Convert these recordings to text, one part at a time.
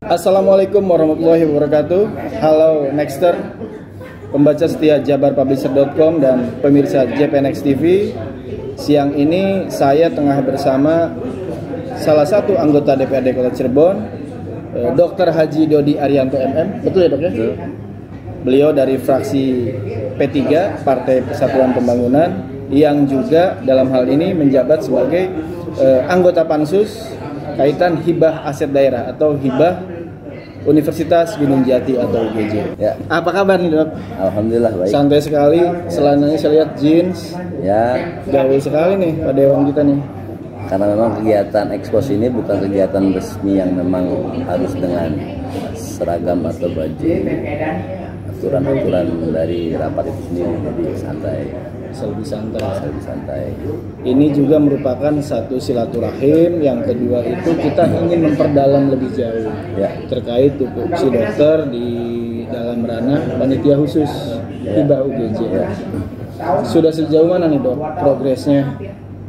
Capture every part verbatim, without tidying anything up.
Assalamualaikum warahmatullahi wabarakatuh. Halo Nexter, pembaca setia jabar publisher dot com dan pemirsa J P N X T V. Siang ini saya tengah bersama salah satu anggota D P R D Kota Cirebon, Dokter Haji Dodi Arianto M M. Betul ya dok ya? Beliau dari fraksi P tiga Partai Persatuan Pembangunan yang juga dalam hal ini menjabat sebagai eh, anggota Pansus kaitan hibah aset daerah atau hibah Universitas Gunung Jati atau U G J. Ya. Apa kabar nih dok? Alhamdulillah baik. Santai sekali. Selananya saya lihat jeans. Ya. Gawe sekali nih Pak Dewan kita nih. Karena memang kegiatan ekspos ini bukan kegiatan resmi yang memang harus dengan seragam atau baju. Aturan-aturan dari rapat itu sendiri, jadi santai. Lebih santai. Lebih santai. Ini juga merupakan satu silaturahim. Yang kedua itu kita ingin memperdalam lebih jauh ya, terkait tupoksi dokter di dalam ranah panitia khusus ya, hibah U G J. Ya. Sudah sejauh mana nih dok progresnya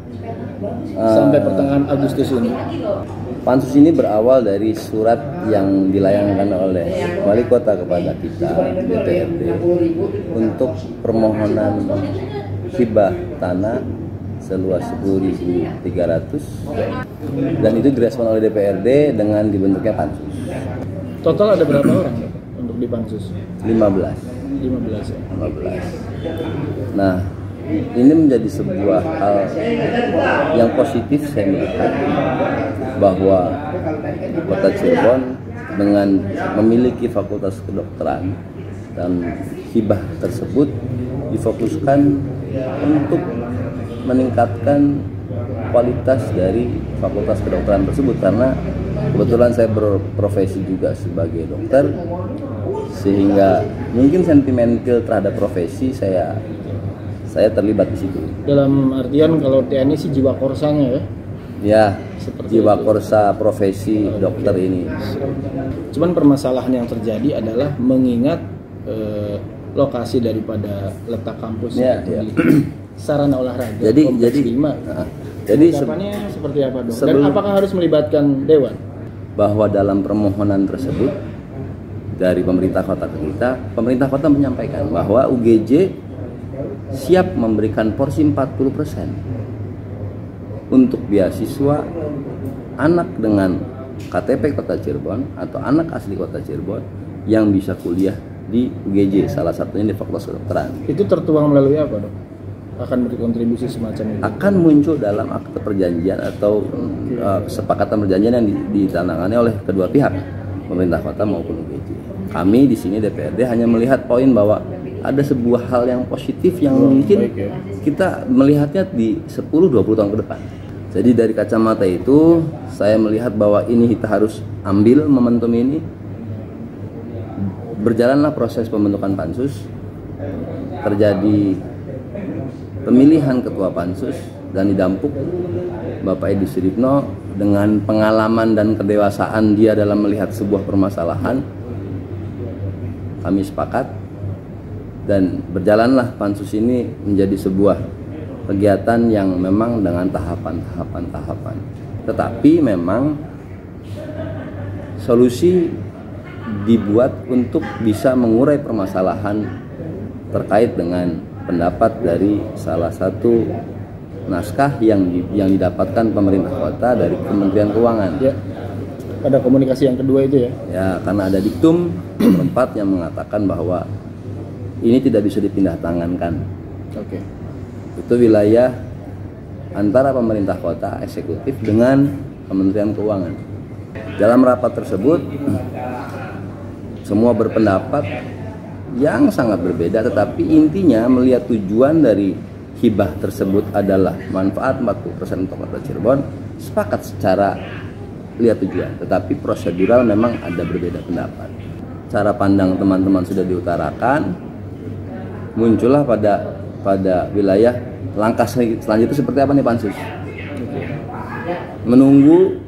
uh, sampai pertengahan Agustus ini? Pansus ini berawal dari surat yang dilayangkan oleh wali kota kepada kita D P R D untuk permohonan hibah tanah seluas sepuluh ribu tiga ratus dan itu direspon oleh D P R D dengan dibentuknya pansus. Total ada berapa orang untuk di pansus? lima belas. lima belas ya. lima belas. Nah, ini menjadi sebuah hal yang positif saya melihat bahwa Kota Cirebon dengan memiliki fakultas kedokteran dan hibah tersebut difokuskan untuk meningkatkan kualitas dari fakultas kedokteran tersebut, karena kebetulan saya berprofesi juga sebagai dokter sehingga mungkin sentimental terhadap profesi saya saya terlibat di situ. Dalam artian kalau T N I sih jiwa korsanya ya. Ya, seperti jiwa itu. Korsa profesi dokter ini. Cuman permasalahan yang terjadi adalah mengingat eh, lokasi daripada letak kampus ya, ya. di sarana olahraga. Jadi jadi lima. Nah, jadi depannya seperti apa dong? Sebelum, Dan apakah harus melibatkan dewan? Bahwa dalam permohonan tersebut dari pemerintah kota ke kita, pemerintah kota menyampaikan bahwa U G J siap memberikan porsi empat puluh persen untuk beasiswa anak dengan K T P Kota Cirebon atau anak asli Kota Cirebon yang bisa kuliah di U G J, salah satunya di Fakultas Kedokteran. Itu tertuang melalui apa dok? Akan berkontribusi semacam itu? Akan muncul dalam akte perjanjian atau uh, kesepakatan perjanjian yang ditandatangani oleh kedua pihak, pemerintah kota maupun U G J. Kami di sini D P R D hanya melihat poin bahwa ada sebuah hal yang positif yang oh, mungkin ya. Kita melihatnya di sepuluh dua puluh tahun ke depan. Jadi dari kacamata itu saya melihat bahwa ini kita harus ambil momentum ini. Berjalanlah proses pembentukan pansus, terjadi pemilihan ketua pansus dan didampuk Bapak Edi Sudipno dengan pengalaman dan kedewasaan dia dalam melihat sebuah permasalahan. Kami sepakat dan berjalanlah pansus ini menjadi sebuah kegiatan yang memang dengan tahapan-tahapan-tahapan. Tetapi memang solusi dibuat untuk bisa mengurai permasalahan terkait dengan pendapat dari salah satu naskah yang yang didapatkan pemerintah kota dari Kementerian Keuangan. Ya. Ada komunikasi yang kedua itu ya? Ya, karena ada diktum empat yang mengatakan bahwa ini tidak bisa dipindah tangankan. Oke. Itu wilayah antara pemerintah kota eksekutif dengan Kementerian Keuangan. Dalam rapat tersebut semua berpendapat yang sangat berbeda, tetapi intinya melihat tujuan dari hibah tersebut adalah manfaat empat puluh persen untuk Kota Cirebon, sepakat secara lihat tujuan, tetapi prosedural memang ada berbeda pendapat. Cara pandang teman-teman sudah diutarakan, muncullah pada pada wilayah langkah selanjutnya seperti apa nih pansus. Menunggu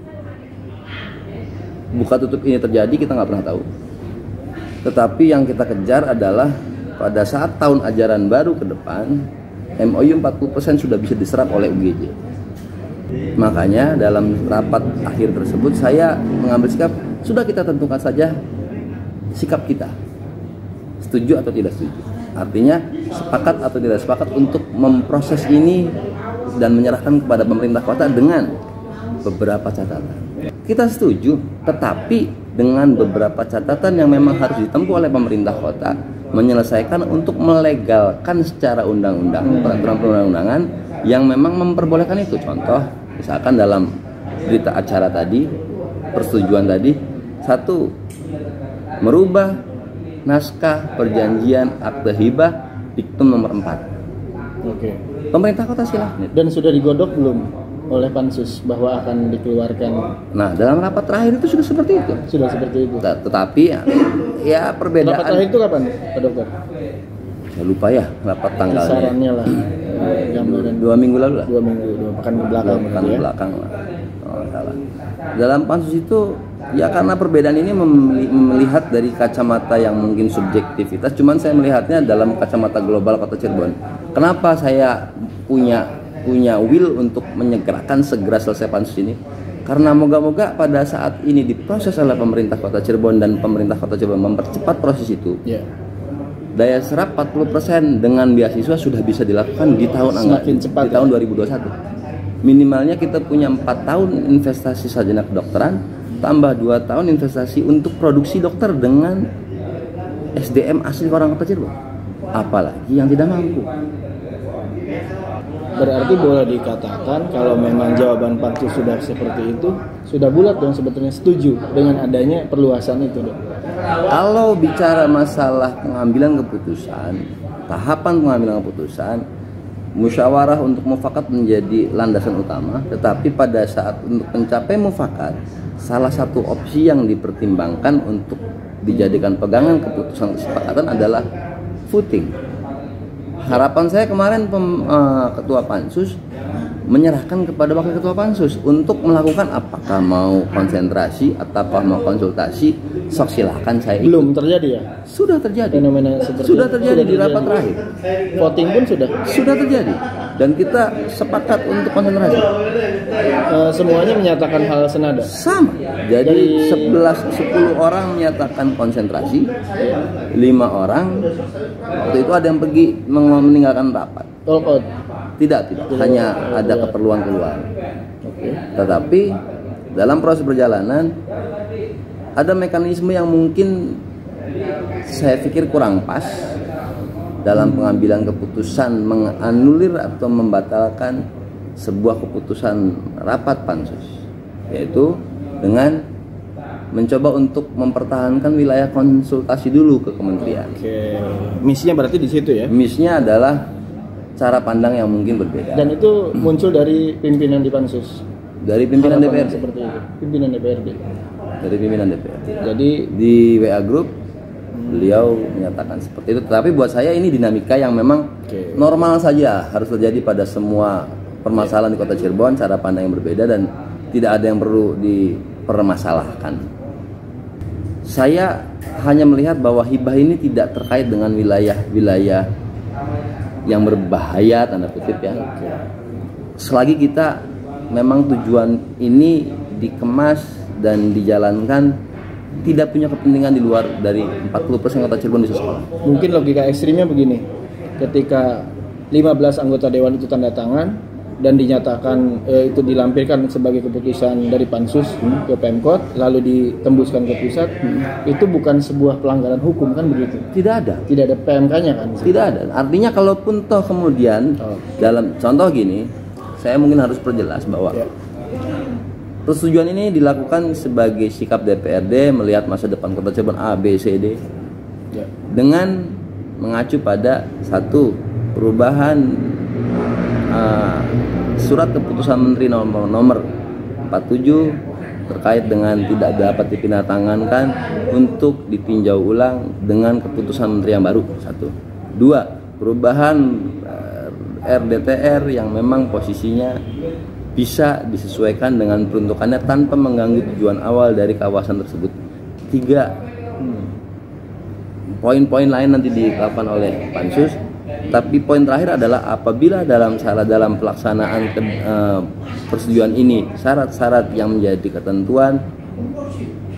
buka tutup ini terjadi kita nggak pernah tahu. Tetapi yang kita kejar adalah pada saat tahun ajaran baru ke depan M O U empat puluh persen sudah bisa diserap oleh U G J. Makanya dalam rapat akhir tersebut saya mengambil sikap sudah kita tentukan saja sikap kita, setuju atau tidak setuju. Artinya sepakat atau tidak sepakat untuk memproses ini dan menyerahkan kepada pemerintah kota dengan beberapa catatan. Kita setuju, tetapi dengan beberapa catatan yang memang harus ditempuh oleh pemerintah kota, menyelesaikan untuk melegalkan secara undang-undang, peraturan perundang-undangan yang memang memperbolehkan itu. Contoh, misalkan dalam berita acara tadi, persetujuan tadi, satu, merubah naskah perjanjian akte hibah diktum nomor empat. Oke. Pemerintah kota silahkan. Dan sudah digodok belum oleh pansus bahwa akan dikeluarkan? Nah, dalam rapat terakhir itu sudah seperti itu. Sudah seperti itu. Tet- Tetapi ya, ya perbedaan. Rapat terakhir itu kapan, Pak Dokter? Saya lupa ya rapat tanggalnya. Kisarannya lah. Gambaran Dua minggu lalu lah. dua minggu, dua pekan ke belakang. Dua pekan ya. belakang lah. Oh, salah. Dalam pansus itu ya karena perbedaan ini memeli- melihat dari kacamata yang mungkin subjektivitas, cuman saya melihatnya dalam kacamata global Kota Cirebon. Kenapa saya punya punya will untuk menyegerakan segera selesai pansus ini? Karena moga-moga pada saat ini diproses oleh pemerintah Kota Cirebon dan pemerintah Kota Cirebon mempercepat proses itu. Ya. Daya serap empat puluh persen dengan beasiswa sudah bisa dilakukan di tahun Semakin anggaran cepat, di tahun ya? dua ribu dua puluh satu. Minimalnya kita punya empat tahun investasi sarjana kedokteran, tambah dua tahun investasi untuk produksi dokter dengan S D M asli orang Kota Cirebon. Apalagi yang tidak mampu. Berarti boleh dikatakan kalau memang jawaban pansus sudah seperti itu, sudah bulat dong sebetulnya setuju dengan adanya perluasan itu, Dok. Kalau bicara masalah pengambilan keputusan, tahapan pengambilan keputusan, musyawarah untuk mufakat menjadi landasan utama, tetapi pada saat untuk mencapai mufakat, salah satu opsi yang dipertimbangkan untuk dijadikan pegangan keputusan kesepakatan adalah voting. Harapan saya kemarin pem, uh, ketua pansus menyerahkan kepada wakil ketua pansus untuk melakukan apakah mau konsentrasi ataukah mau konsultasi, sok silahkan saya ikut. Belum terjadi ya? Sudah terjadi. Fenomena seperti Sudah itu. terjadi Sudah di rapat terakhir. Voting pun sudah. Sudah terjadi. Dan kita sepakat untuk konsentrasi. Eh, semuanya menyatakan hal senada. Sama. Jadi Dari- sebelas sepuluh orang menyatakan konsentrasi, lima orang waktu itu ada yang pergi meng- meninggalkan rapat. All out. Tidak, tidak. Hanya ada keperluan keluar. Oke. Tetapi dalam proses perjalanan ada mekanisme yang mungkin saya pikir kurang pas dalam pengambilan keputusan menganulir atau membatalkan sebuah keputusan rapat pansus, yaitu dengan mencoba untuk mempertahankan wilayah konsultasi dulu ke kementerian. Oke. Misinya berarti di situ ya. Misinya adalah cara pandang yang mungkin berbeda Dan itu muncul dari pimpinan di pansus. dari pimpinan D P R D. Seperti itu. Pimpinan D P R D. Dari pimpinan D P R D. Jadi Di W A Group beliau menyatakan seperti itu. Tetapi buat saya ini dinamika yang memang Oke. normal saja harus terjadi pada semua permasalahan di Kota Cirebon, cara pandang yang berbeda dan tidak ada yang perlu dipermasalahkan. Saya hanya melihat bahwa hibah ini tidak terkait dengan wilayah-wilayah yang berbahaya tanda kutip ya. Selagi kita memang tujuan ini dikemas dan dijalankan tidak punya kepentingan di luar dari empat puluh persen Kota Cirebon bisa sekolah. mungkin logika ekstrimnya begini. Ketika lima belas anggota dewan itu tanda tangan dan dinyatakan eh, itu dilampirkan sebagai keputusan dari pansus ke Pemkot lalu ditembuskan ke pusat, itu bukan sebuah pelanggaran hukum kan begitu? Tidak ada. Tidak ada P M K-nya kan? Tidak ada. Artinya kalaupun toh kemudian Oh. dalam contoh gini, saya mungkin harus perjelas bahwa Ya. persetujuan ini dilakukan sebagai sikap D P R D melihat masa depan Kota Cirebon A, B, C, D Ya. dengan mengacu pada satu perubahan uh, surat keputusan Menteri nomor nomor empat puluh tujuh terkait dengan tidak dapat dipindahantangankan untuk ditinjau ulang dengan keputusan Menteri yang baru. Satu, dua, perubahan uh, R D T R yang memang posisinya bisa disesuaikan dengan peruntukannya tanpa mengganggu tujuan awal dari kawasan tersebut. Tiga, poin-poin lain nanti dilakukan oleh pansus. Tapi poin terakhir adalah apabila dalam salah dalam pelaksanaan ke, uh, persetujuan ini syarat-syarat yang menjadi ketentuan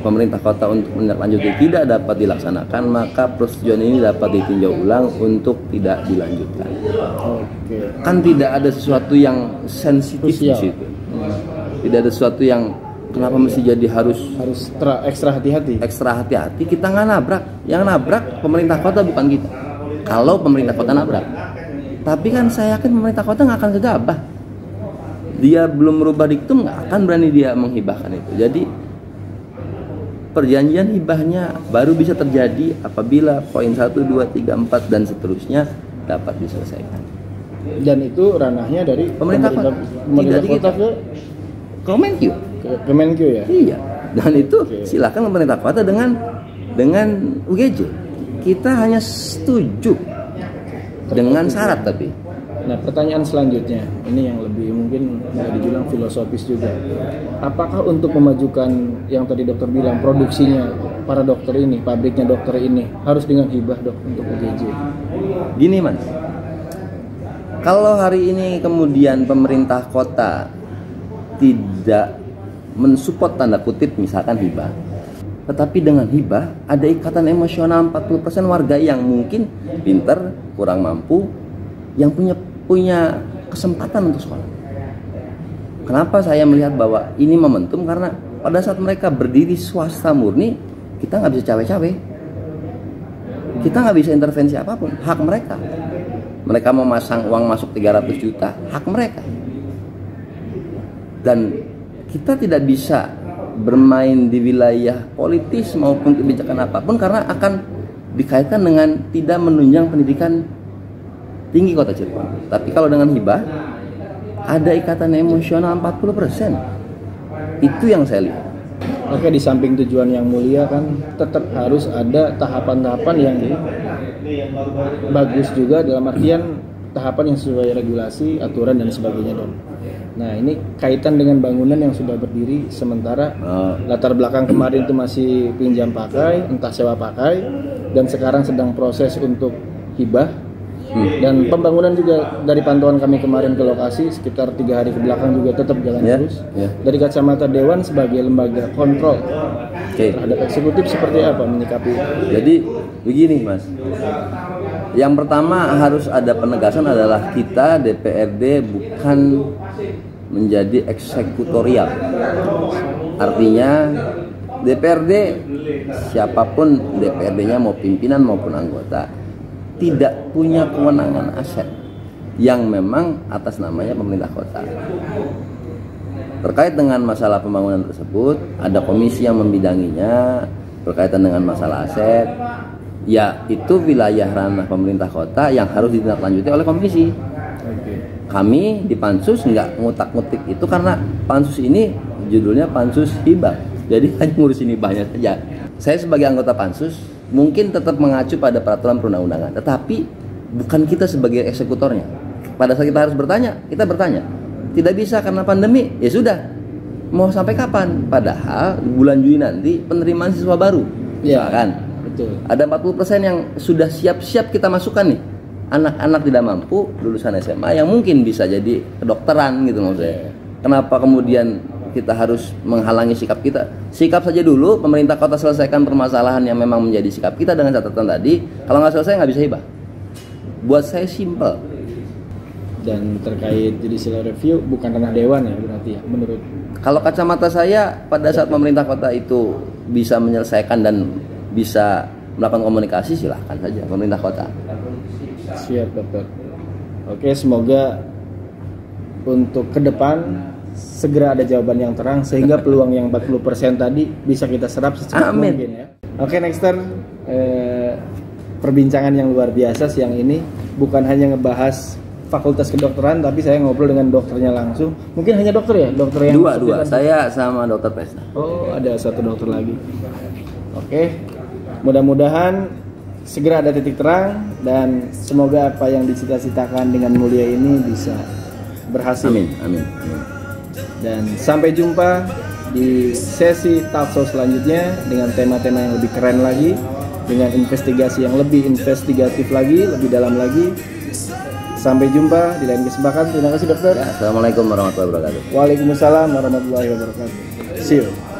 pemerintah kota untuk menindaklanjuti tidak dapat dilaksanakan, maka persetujuan ini dapat ditinjau ulang untuk tidak dilanjutkan. Oke. Kan tidak ada sesuatu yang sensitif di situ. Tidak ada sesuatu yang kenapa mesti jadi harus harus tra, ekstra hati-hati. Ekstra hati-hati. Kita nggak nabrak. Yang nabrak pemerintah kota bukan kita. Kalau pemerintah kota nabrak. Tapi kan saya yakin pemerintah kota nggak akan gegabah. Dia belum merubah diktum, nggak akan berani dia menghibahkan itu. Jadi perjanjian hibahnya baru bisa terjadi apabila poin satu, dua, tiga, empat dan seterusnya dapat diselesaikan. Dan itu ranahnya dari pemerintah kota, pemerintah kota ke Kemenkyu. Ke Kemenkyu ya. Iya. Dan itu Oke. silakan pemerintah kota dengan dengan U G J. Kita hanya setuju dengan syarat tapi. Nah, pertanyaan selanjutnya, ini yang lebih mungkin bisa dibilang filosofis juga. Apakah untuk memajukan yang tadi dokter bilang, produksinya para dokter ini, pabriknya dokter ini, harus dengan hibah dok untuk U G J? Gini mas, kalau hari ini kemudian pemerintah kota tidak mensupport tanda kutip misalkan hibah, tetapi dengan hibah ada ikatan emosional empat puluh persen warga yang mungkin pinter, kurang mampu, yang punya punya kesempatan untuk sekolah. Kenapa saya melihat bahwa ini momentum? Karena pada saat mereka berdiri swasta murni, kita nggak bisa cawe-cawe, kita nggak bisa intervensi apapun, hak mereka. Mereka mau masang uang masuk tiga ratus juta, hak mereka. Dan kita tidak bisa bermain di wilayah politis maupun kebijakan apapun karena akan dikaitkan dengan tidak menunjang pendidikan tinggi kota Cirebon. Tapi kalau dengan hibah ada ikatan emosional empat puluh persen. Itu yang saya lihat. Oke, di samping tujuan yang mulia kan tetap harus ada tahapan-tahapan yang bagus juga, dalam artian tahapan yang sesuai regulasi, aturan dan sebagainya dong. Nah, ini kaitan dengan bangunan yang sudah berdiri sementara. Oh. Latar belakang kemarin itu masih pinjam pakai, entah sewa pakai, dan sekarang sedang proses untuk hibah. Hmm. Dan pembangunan juga dari pantauan kami kemarin ke lokasi sekitar tiga hari ke belakang juga tetap jalan yeah, terus. Yeah. Dari kacamata Dewan sebagai lembaga kontrol okay. terhadap eksekutif seperti apa menyikapi? Jadi begini mas, yang pertama harus ada penegasan adalah kita D P R D bukan menjadi eksekutorial. Artinya D P R D siapapun D P R D-nya mau pimpinan maupun anggota tidak punya kewenangan aset yang memang atas namanya pemerintah kota. Terkait dengan masalah pembangunan tersebut, ada komisi yang membidanginya berkaitan dengan masalah aset. Ya, itu wilayah ranah pemerintah kota yang harus ditindaklanjuti oleh komisi. Kami di Pansus nggak ngutak-ngutik itu karena Pansus ini judulnya Pansus Hibah. Jadi hanya ngurusin hibahnya saja. Saya sebagai anggota Pansus mungkin tetap mengacu pada peraturan perundang-undangan, tetapi bukan kita sebagai eksekutornya. Pada saat kita harus bertanya, kita bertanya. Tidak bisa karena pandemi, ya sudah. Mau sampai kapan? Padahal bulan Juni nanti penerimaan siswa baru. Ya kan? Betul. Ada empat puluh persen yang sudah siap-siap kita masukkan nih. Anak-anak tidak mampu lulusan S M A yang mungkin bisa jadi kedokteran gitu maksudnya. Kenapa kemudian kita harus menghalangi sikap kita? Sikap saja dulu, pemerintah kota selesaikan permasalahan yang memang menjadi sikap kita dengan catatan tadi. Kalau nggak selesai nggak bisa hibah. Buat saya simple. Dan terkait judicial review bukan ranah dewan ya berarti ya menurut. Kalau kacamata saya pada saat pemerintah kota itu bisa menyelesaikan dan bisa melakukan komunikasi, silahkan saja pemerintah kota. Siap dokter. Oke, semoga untuk ke depan segera ada jawaban yang terang sehingga peluang yang empat puluh persen tadi bisa kita serap secepat Amin. mungkin ya. Oke, Nexter, eh, perbincangan yang luar biasa siang ini bukan hanya ngebahas fakultas kedokteran tapi saya ngobrol dengan dokternya langsung. Mungkin hanya dokter ya, dokter yang dua dua. Saya sama dokter Pesna. Oh, ada satu dokter lagi. Oke, mudah-mudahan segera ada titik terang dan semoga apa yang dicita-citakan dengan mulia ini bisa berhasil. Amin, amin, amin. Dan sampai jumpa di sesi talkshow selanjutnya dengan tema-tema yang lebih keren lagi, dengan investigasi yang lebih investigatif lagi, lebih dalam lagi. Sampai jumpa di lain kesempatan. Terima kasih dokter. Ya, assalamualaikum warahmatullahi wabarakatuh. Waalaikumsalam warahmatullahi wabarakatuh. See you.